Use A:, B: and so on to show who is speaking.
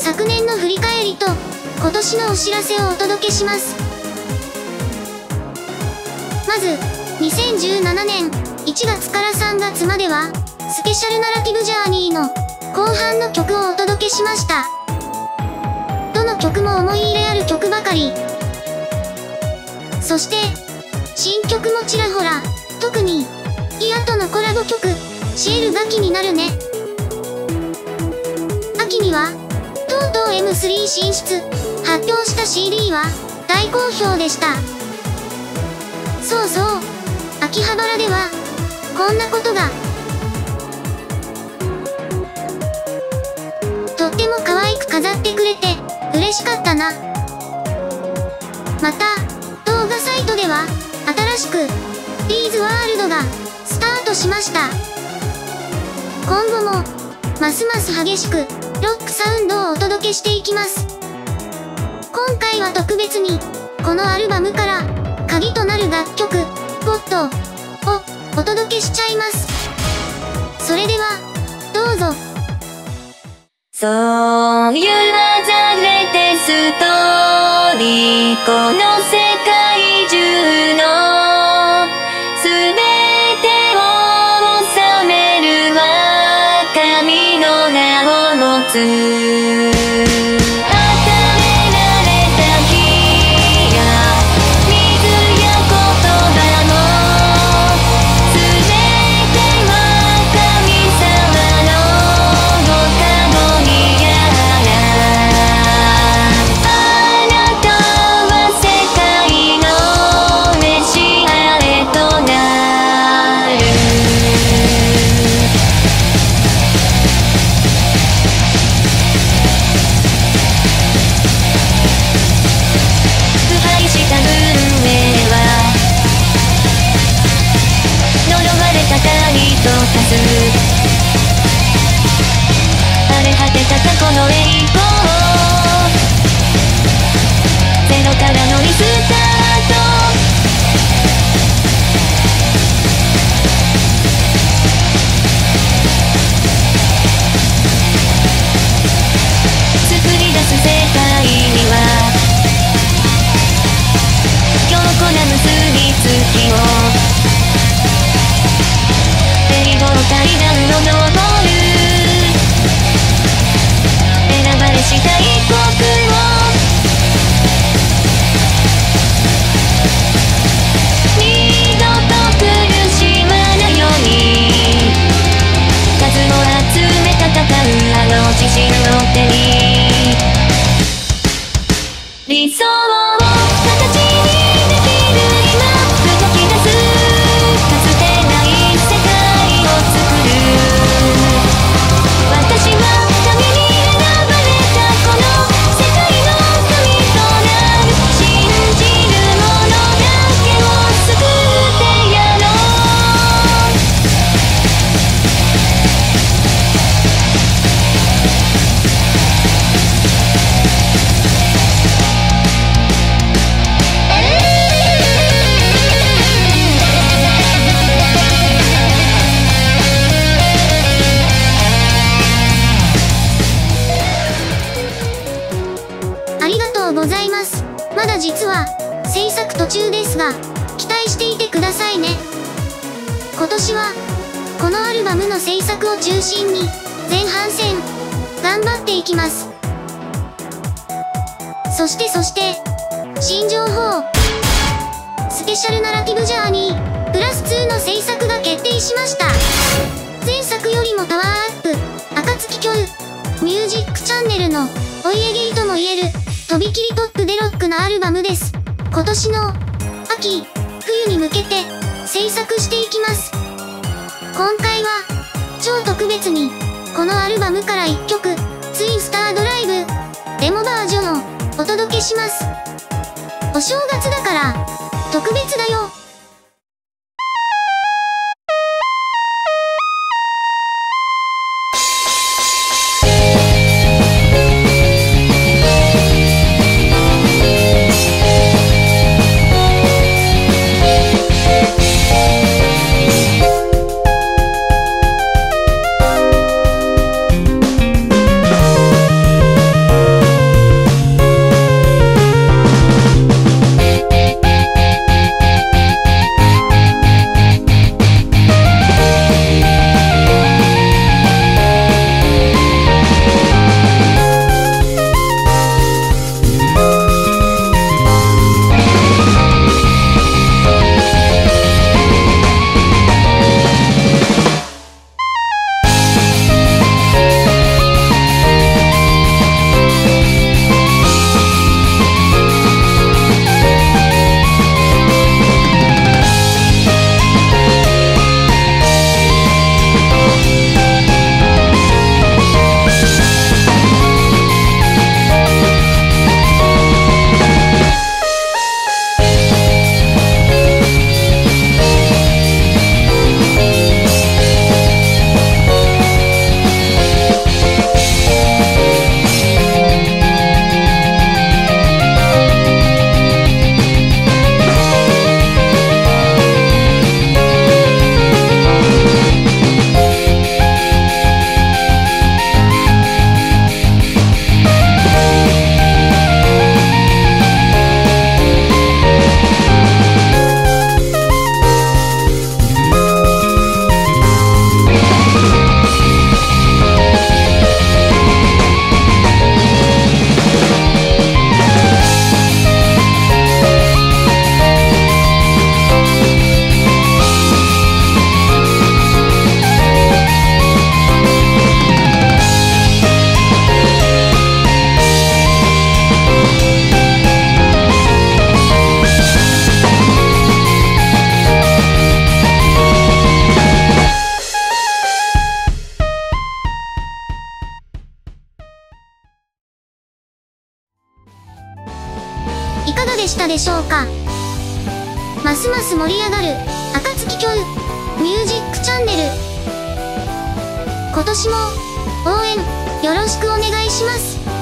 A: 昨年の振り返りと今年のお知らせをお届けします。まず、2017年1月から3月までは、スペシャルナラティブジャーニーの後半の曲をお届けしました。どの曲も思い入れある曲ばかり。そして、新曲もちらほら、特に、イアとのコラボ曲、シエルが気になるね。秋には、とうとう M3 進出、発表した CD は、大好評でした。そうそう、秋葉原では、こんなことが。とっても可愛く飾ってくれて、嬉しかったな。また、動画サイトでは、新しく、ビーズワールドが、スタートしました。今後も、ますます激しく、ロックサウンドをお届けしていきます。今回は特別に、このアルバムから、鍵となる楽曲、ゴッドをお届けしちゃいます。それでは、どうぞ。
B: そう言わざれてストーリー、この世界中のすべてを収めるは神の名を持つ。荒れ果てた過去の栄光、ゼロからのリスタート。作り出す世界には強固な結びつきを、階段を登る、選ばれし大国を二度と苦しまないように、数を集め戦うあの自信を手に、理想を形にできる今動き出す、かつてない世界私は神に選ばれたこの世界の神となる、信じる者だけを救ってやろ
A: ございます。まだ実は制作途中ですが、期待していてくださいね。今年はこのアルバムの制作を中心に前半戦頑張っていきます。そして新情報、スペシャルナラティブジャーニープラス2の制作が決定しました。前作よりもパワーアップ、暁キョウミュージックチャンネルのお家芸とも言えるとびきりトップでロックなアルバムです。今年の秋、冬に向けて制作していきます。今回は超特別にこのアルバムから1曲、ツインスタードライブデモバージョンをお届けします。お正月だから特別だよ。 いかがでしたでしょうか。ますます盛り上がる、暁キョウ、ミュージックチャンネル。今年も、応援、よろしくお願いします。